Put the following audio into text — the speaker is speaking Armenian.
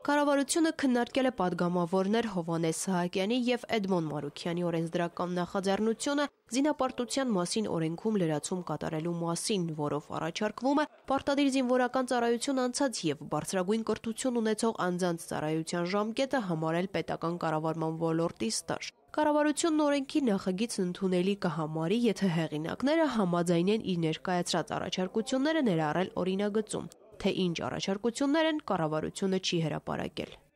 Կառավարությունը քննարկել է падգամավորներ Հովհաննես Սահակյանի եւ Էդմոն Մարուքյանի օրենսդրական նախաձեռնությունը զինապարտության մասին օրենքում լրացում կատարելու մասին, որով առաջարկվում է պարտադիր զինվորական ծառայություն անցած եւ բարձրագույն կրթություն ունեցող անձանց ծառայության ժամկետը համարել պետական կառավարման ոլորտի ստաժ։ Կառավարությունն օրենքի նախագիծն ընդունելի կհամարի, եթե հեղինակները համաձայնեն իր ներկայացրած առաջարկությունները ներառել օրինագծում, թե ինչ առաջարկություններ են կառավարությունը չի հրապարակել։